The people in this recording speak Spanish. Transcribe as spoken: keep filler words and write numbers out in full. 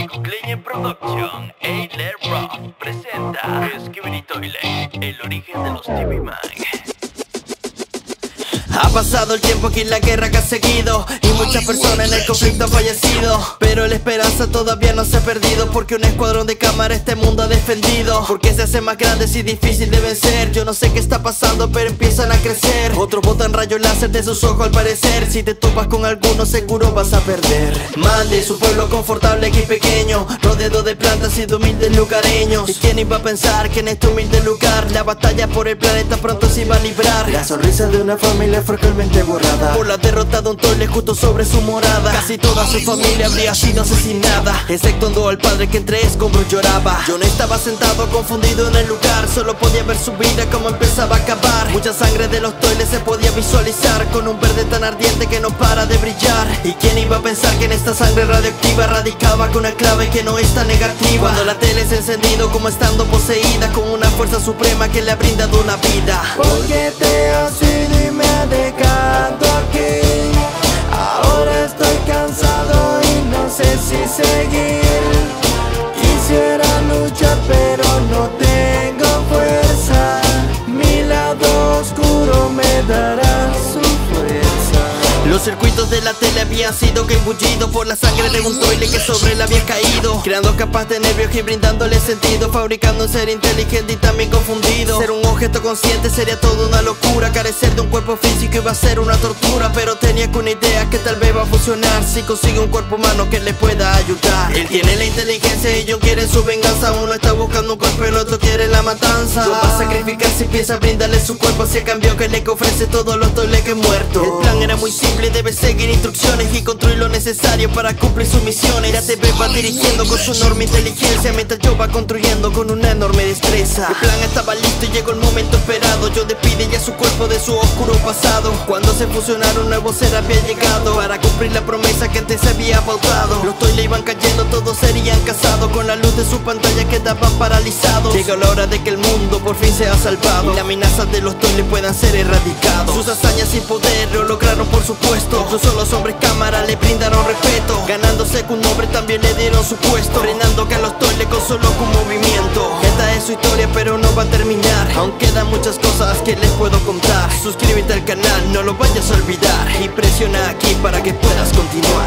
Clean Production, Eiler Roth presenta Skibidi Toilet, el origen de los T V Man. Ha pasado el tiempo aquí la guerra que ha seguido y muchas personas en el conflicto han fallecido, pero la esperanza todavía no se ha perdido, porque un escuadrón de cámara este mundo ha defendido. Porque se hace más grande y difícil de vencer. Yo no sé qué está pasando, pero empiezan a crecer. Otros botan rayos láser de sus ojos al parecer. Si te topas con alguno seguro vas a perder. Mande su pueblo confortable aquí pequeño, rodeado de plantas y de humildes lugareños. ¿Y quién iba a pensar que en este humilde lugar la batalla por el planeta pronto se iba a librar? La sonrisa de una familia frágilmente borrada por la derrota de un toile justo sobre su morada. Casi toda su familia habría sido asesinada, exceptuando al padre que entre escombros lloraba. Yo no estaba sentado confundido en el lugar, solo podía ver su vida como empezaba a acabar. Mucha sangre de los toiles se podía visualizar, con un verde tan ardiente que no para de brillar. ¿Y quién iba a pensar que en esta sangre radioactiva radicaba con una clave que no es tan negativa? Cuando la tele se ha encendido como estando poseída, con una fuerza suprema que le ha brindado una vida. ¿Por qué te has ido y me ha dejado aquí? Ahora estoy cansado y no sé si seguir. Quisiera luchar pero no tengo fuerza. Mi lado oscuro me dará su fuerza. Los circuitos de la tele habían sido embullidos por la sangre de un toile que sobre él había caído, creando capas de nervios y brindándole sentido, fabricando un ser inteligente y también confundido. Ser un objeto consciente sería toda una locura, carecer de un cuerpo físico iba a ser una tortura. Pero tenía que una idea que tal vez va a funcionar si consigue un cuerpo humano que le pueda ayudar. Él tiene la inteligencia y ellos quieren su venganza. Uno está buscando un cuerpo y el otro quiere la matanza. No va a sacrificar si piensa brindarle su cuerpo, si a cambio que le ofrece todos los toiles que muertos. El plan era muy simple, debe seguir instrucciones y construir lo necesario para cumplir sus misiones. Ya te ve va dirigiendo con su enorme inteligencia, mientras yo va construyendo con una enorme destreza. El plan estaba listo y llegó el momento esperado. Yo despide ya su cuerpo de su oscuro pasado. Cuando se fusionaron un nuevo ser había llegado para cumplir la promesa que antes se había pautado. Los toiles iban cayendo, todos serían cazados, con la luz de su pantalla quedaban paralizados. Llegó la hora de que el mundo por fin sea salvado y la amenaza de los toiles puedan ser erradicados. Sus hazañas y poder lo lograron por supuesto. Incluso los hombres cámara le brindaron respeto, ganándose que un hombre también le dieron su puesto, frenando que a los toiles con solo un movimiento. Esta es su historia pero no va a terminar, aún quedan muchas cosas que les puedo contar. Suscríbete al canal, no lo vayas a olvidar, y presiona aquí para que puedas continuar.